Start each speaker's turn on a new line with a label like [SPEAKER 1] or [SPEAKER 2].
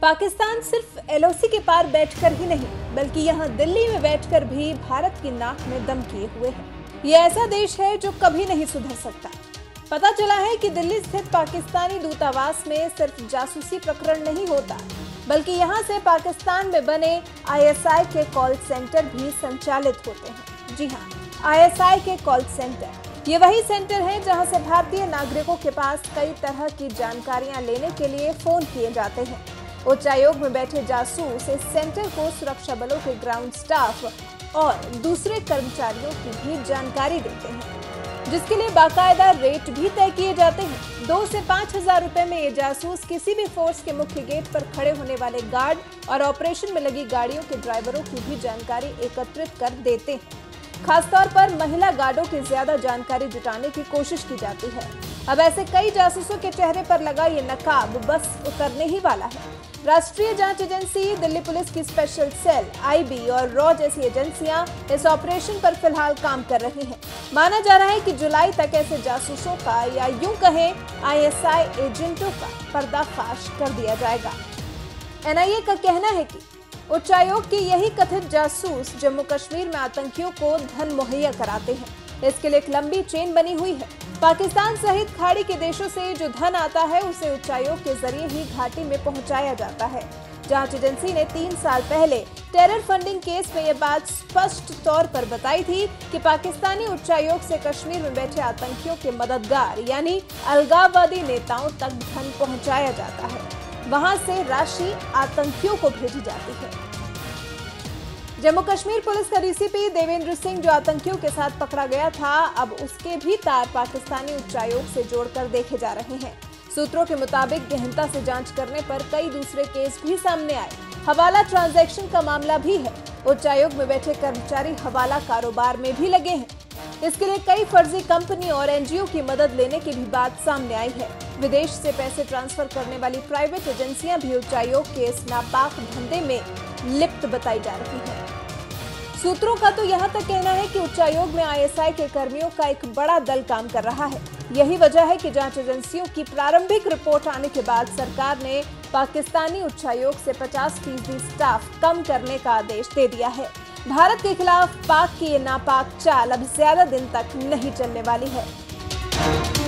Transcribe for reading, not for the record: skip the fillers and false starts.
[SPEAKER 1] पाकिस्तान सिर्फ एलओसी के पार बैठकर ही नहीं बल्कि यहाँ दिल्ली में बैठकर भी भारत की नाक में दम किए हुए है। ये ऐसा देश है जो कभी नहीं सुधर सकता। पता चला है कि दिल्ली स्थित पाकिस्तानी दूतावास में सिर्फ जासूसी प्रकरण नहीं होता बल्कि यहाँ से पाकिस्तान में बने आईएसआई के कॉल सेंटर भी संचालित होते हैं। जी हाँ, आईएसआई के कॉल सेंटर ये वही सेंटर है जहाँ से भारतीय नागरिकों के पास कई तरह की जानकारियां लेने के लिए फोन किए जाते हैं। उच्चायोग में बैठे जासूस इस सेंटर को सुरक्षा बलों के ग्राउंड स्टाफ और दूसरे कर्मचारियों की भी जानकारी देते हैं, जिसके लिए बाकायदा रेट भी तय किए जाते हैं। 2 से 5 हजार रुपए में ये जासूस किसी भी फोर्स के मुख्य गेट पर खड़े होने वाले गार्ड और ऑपरेशन में लगी गाड़ियों के ड्राइवरों की भी जानकारी एकत्रित कर देते हैं। खासतौर पर महिला गार्डों की ज्यादा जानकारी जुटाने की कोशिश की जाती है। अब ऐसे कई जासूसों के चेहरे पर लगा ये नकाब बस उतरने ही वाला है। राष्ट्रीय जांच एजेंसी, दिल्ली पुलिस की स्पेशल सेल, आईबी और रॉ जैसी एजेंसियां इस ऑपरेशन पर फिलहाल काम कर रही हैं। माना जा रहा है कि जुलाई तक ऐसे जासूसों का या यूं कहें आईएसआई एजेंटों का पर्दाफाश कर दिया जाएगा। एनआईए का कहना है कि उच्चायोग के यही कथित जासूस जम्मू कश्मीर में आतंकियों को धन मुहैया कराते हैं। इसके लिए एक लंबी चेन बनी हुई है। पाकिस्तान सहित खाड़ी के देशों से जो धन आता है उसे उच्चायोग के जरिए ही घाटी में पहुंचाया जाता है। जांच एजेंसी ने 3 साल पहले टेरर फंडिंग केस में यह बात स्पष्ट तौर पर बताई थी कि पाकिस्तानी उच्चायोग से कश्मीर में बैठे आतंकियों के मददगार यानी अलगाववादी नेताओं तक धन पहुंचाया जाता है। वहां से राशि आतंकियों को भेजी जाती है। जम्मू कश्मीर पुलिस का डीसीपी देवेंद्र सिंह जो आतंकियों के साथ पकड़ा गया था, अब उसके भी तार पाकिस्तानी उच्चायोग से जोड़कर देखे जा रहे हैं। सूत्रों के मुताबिक गहनता से जांच करने पर कई दूसरे केस भी सामने आए। हवाला ट्रांजैक्शन का मामला भी है। उच्चायोग में बैठे कर्मचारी हवाला कारोबार में भी लगे हैं। इसके लिए कई फर्जी कंपनी और एनजीओ की मदद लेने की भी बात सामने आई है। विदेश से पैसे ट्रांसफर करने वाली प्राइवेट एजेंसियां भी उच्चायोग के इस नापाक धंधे में लिप्त बताई जा रही है। सूत्रों का तो यहाँ तक कहना है कि उच्चायोग में आईएसआई के कर्मियों का एक बड़ा दल काम कर रहा है। यही वजह है कि जांच एजेंसियों की प्रारंभिक रिपोर्ट आने के बाद सरकार ने पाकिस्तानी उच्चायोग से 50% स्टाफ कम करने का आदेश दे दिया है। भारत के खिलाफ पाक की ये नापाक चाल अब ज्यादा दिन तक नहीं चलने वाली है।